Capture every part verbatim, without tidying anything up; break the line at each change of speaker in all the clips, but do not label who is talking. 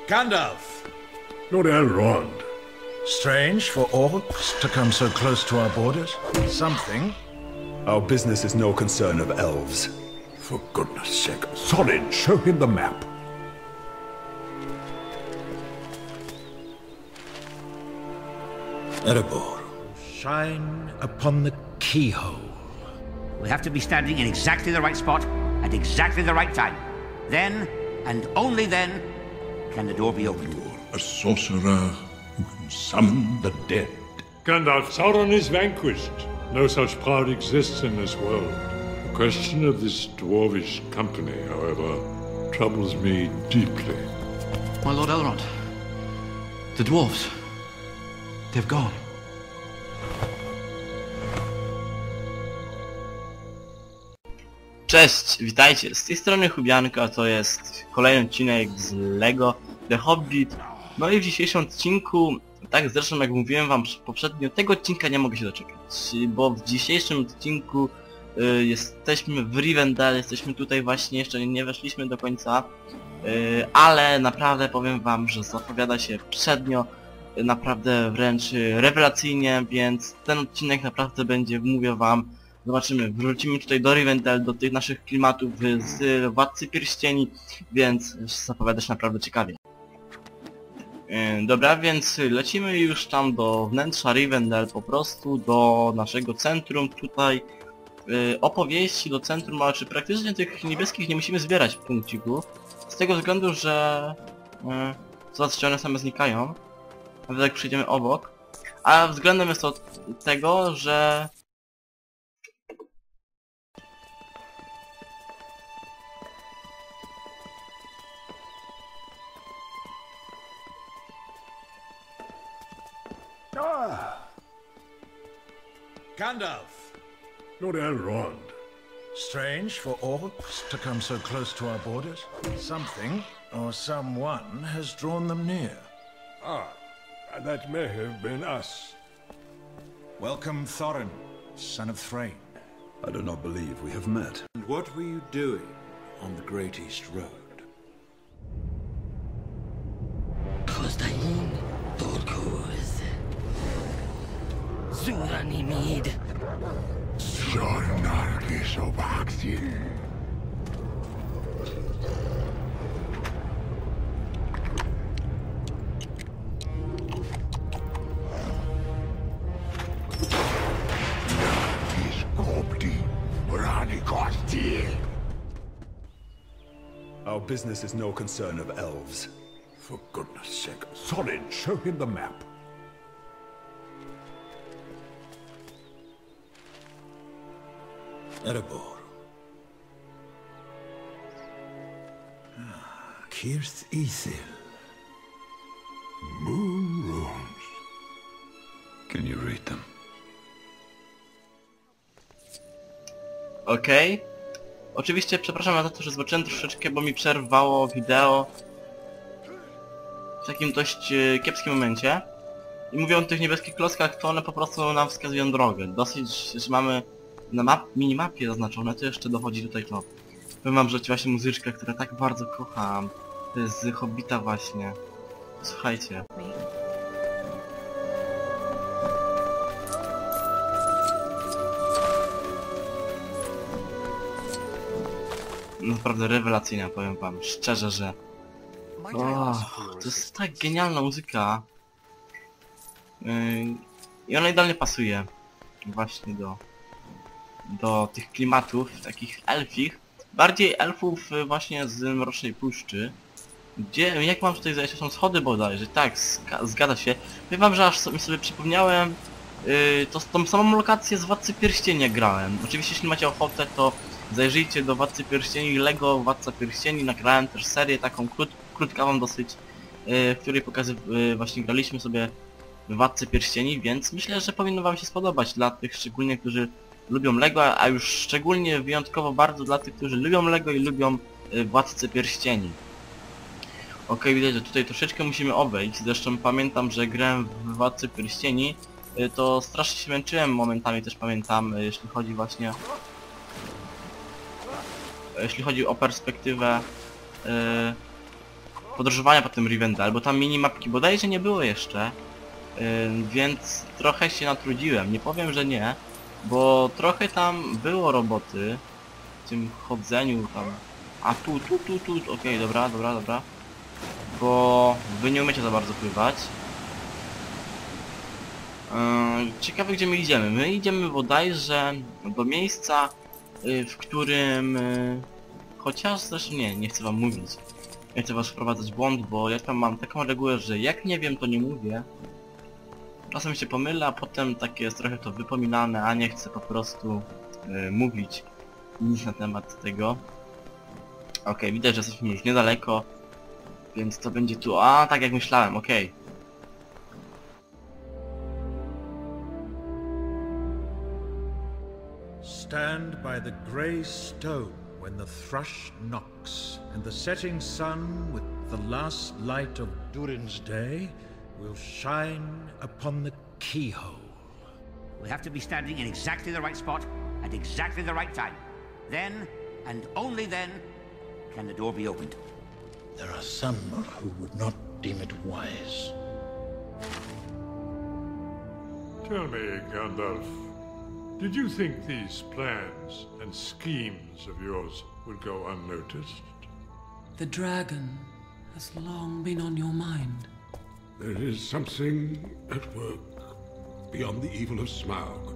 Gandalf!
Lord Elrond.
Strange for orcs to come so close to our borders. Something.
Our business is no concern of elves.
For goodness sake, Thorin, show him the map.
Erebor, shine upon the keyhole.
We have to be standing in exactly the right spot at exactly the right time. Then, and only then, can the door be opened.
A sorcerer who can summon the dead.
Gandalf, Sauron is vanquished. No such power exists in this world. The question of this dwarvish company, however, troubles me deeply.
My Lord Elrond, the dwarves, they've gone.
Cześć, witajcie, z tej strony Hubianka, to jest kolejny odcinek z LEGO The Hobbit. No i w dzisiejszym odcinku, tak zresztą jak mówiłem wam poprzednio, tego odcinka nie mogę się doczekać, bo w dzisiejszym odcinku y, jesteśmy w Rivendell, jesteśmy tutaj właśnie, jeszcze nie weszliśmy do końca, y, ale naprawdę powiem wam, że zapowiada się przednio, y, naprawdę wręcz rewelacyjnie, więc ten odcinek naprawdę będzie, mówię wam, zobaczymy, wrócimy tutaj do Rivendell, do tych naszych klimatów z Władcy Pierścieni, więc zapowiada się naprawdę ciekawie. Yy, dobra, więc lecimy już tam do wnętrza Rivendell, po prostu do naszego centrum tutaj. Yy, opowieści do centrum, ale czy praktycznie tych niebieskich nie musimy zbierać punkcików, z tego względu, że yy, zobaczcie, one same znikają, nawet jak przyjdziemy obok, a względem jest to tego, że
Ah! Gandalf!
Lord Elrond.
Strange for orcs to come so close to our borders. Something or someone has drawn them near.
Ah, that may have been us.
Welcome, Thorin, son of Thrain.
I do not believe we have met.
And what were you doing on the Great East Road?
Kostahin, Torkuz. Zuranimid.
Jornargis Obaxil. Nargis Gobdi, Ranikostil.
Our business is no concern of elves.
For goodness sake, Thorin, show him the map.
Erebor. Ah, Kirth Ithil.
Moon runes.
Can you read them?
Okej. Okay. Oczywiście przepraszam za to, że zobaczyłem troszeczkę, bo mi przerwało wideo w takim dość e, kiepskim momencie. I mówią o tych niebieskich klockach, to one po prostu nam wskazują drogę. Dosyć, że mamy na map, minimapie zaznaczone, to jeszcze dochodzi tutaj to. Powiem wam, że właśnie muzyczka, która tak bardzo kocham. To jest z Hobbita właśnie. Słuchajcie. Naprawdę rewelacyjna, powiem wam, szczerze, że... O, to jest tak genialna muzyka. Yy, I ona idealnie pasuje właśnie do... do tych klimatów, takich elfich. Bardziej elfów właśnie z Mrocznej Puszczy. Gdzie, jak mam tutaj zajść, są schody bodajże, tak, zgadza się. Powiem wam, że aż sobie, sobie przypomniałem yy, to, tą samą lokację z Władcy Pierścieni jak grałem. Oczywiście jeśli macie ochotę, to zajrzyjcie do Władcy Pierścieni, LEGO Władca Pierścieni, nagrałem też serię taką krót, krótkawą dosyć, yy, w której pokazy yy, właśnie graliśmy sobie Władcy Pierścieni, więc myślę, że powinno wam się spodobać dla tych szczególnie, którzy lubią LEGO, a już szczególnie wyjątkowo bardzo dla tych, którzy lubią LEGO i lubią yy, Władcę Pierścieni. Ok, widać, że tutaj troszeczkę musimy obejść, zresztą pamiętam, że grałem w Władcy Pierścieni, yy, to strasznie się męczyłem momentami, też pamiętam, yy, jeśli chodzi właśnie jeśli chodzi o perspektywę yy, podróżowania po tym Rivendell, bo tam minimapki bodajże nie było jeszcze. Yy, więc trochę się natrudziłem, nie powiem, że nie, bo trochę tam było roboty w tym chodzeniu tam. A tu, tu, tu, tu, okej, okay, dobra, dobra, dobra. Bo wy nie umiecie za bardzo pływać. Yy, ciekawe, gdzie my idziemy. My idziemy bodajże do miejsca, yy, w którym... Yy, chociaż zresztą nie, nie chcę wam mówić. Nie chcę was wprowadzać w błąd, bo ja tam mam taką regułę, że jak nie wiem, to nie mówię. Czasem się pomylę, a potem takie jest trochę to wypominane, a nie chcę po prostu yy, mówić nic na temat tego. Okej, okay, widać, że jesteśmy już niedaleko, więc to będzie tu... A, tak jak myślałem, okej. Okay.
Stand by the grey stone when the thrush knocks, and the setting sun with the last light of Durin's day will shine upon the keyhole.
We have to be standing in exactly the right spot at exactly the right time. Then, and only then, can the door be opened.
There are some who would not deem it wise.
Tell me, Gandalf, did you think these plans and schemes of yours would go unnoticed?
The dragon has long been on your mind.
There is something at work beyond the evil of Smaug.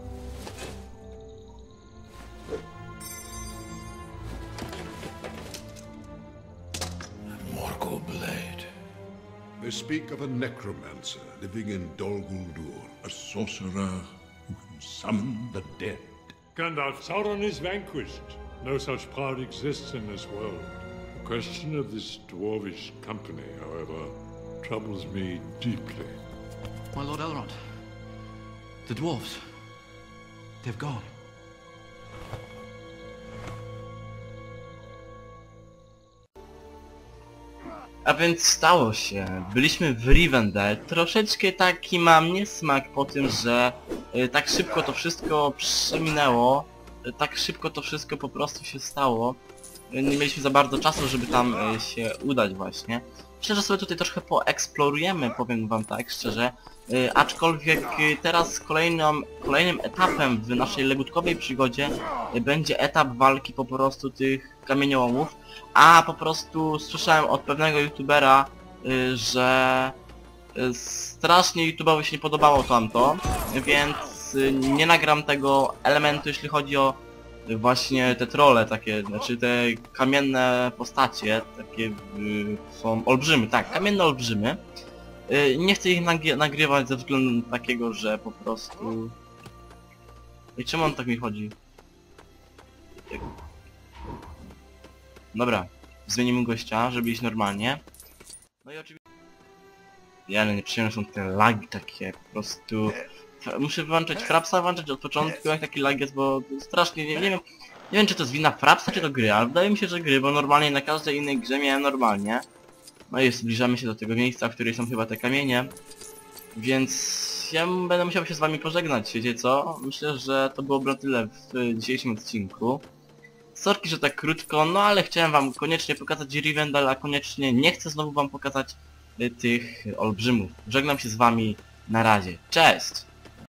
Morgul blade.
They speak of a necromancer living in Dol Guldur, a sorcerer who can summon the dead.
Gandalf, Sauron is vanquished. No such power exists in this world. The question of this dwarvish company, however, troubles me deeply.
My Lord Elrond, the dwarves, they've gone.
A więc stało się. Byliśmy w Rivendell. Troszeczkę taki mam niesmak po tym, że y, tak szybko to wszystko przeminęło. Y, tak szybko to wszystko po prostu się stało. Y, nie mieliśmy za bardzo czasu, żeby tam y, się udać właśnie. Myślę, że sobie tutaj troszkę poeksplorujemy, powiem wam tak szczerze. Y, aczkolwiek y, teraz kolejną, kolejnym etapem w naszej legutkowej przygodzie y, będzie etap walki po prostu tych kamieniołomów. A po prostu słyszałem od pewnego youtubera, y, że y, strasznie youtuberowi się nie podobało tamto, więc y, nie nagram tego elementu, jeśli chodzi o y, właśnie te trolle takie, znaczy te kamienne postacie, takie y, są olbrzymy, tak, kamienne olbrzymy. Y, nie chcę ich nagry nagrywać ze względu takiego, że po prostu... I czemu on tak mi chodzi? Dobra, zmienimy gościa, żeby iść normalnie. No i oczywiście... Ja nieprzyjemne są te lagi takie, po prostu... Muszę wyłączać Frapsa, włączać od początku, jak taki lag jest, bo strasznie, nie, nie wiem... Nie wiem, czy to jest wina Frapsa, czy to gry, ale wydaje mi się, że gry, bo normalnie na każdej innej grze miałem normalnie. No i zbliżamy się do tego miejsca, w którym są chyba te kamienie. Więc... ja będę musiał się z wami pożegnać, wiecie co? Myślę, że to byłoby na tyle w dzisiejszym odcinku. Sorki, że tak krótko, no ale chciałem wam koniecznie pokazać Rivendell, a koniecznie nie chcę znowu wam pokazać y, tych olbrzymów. Żegnam się z wami, na razie. Cześć!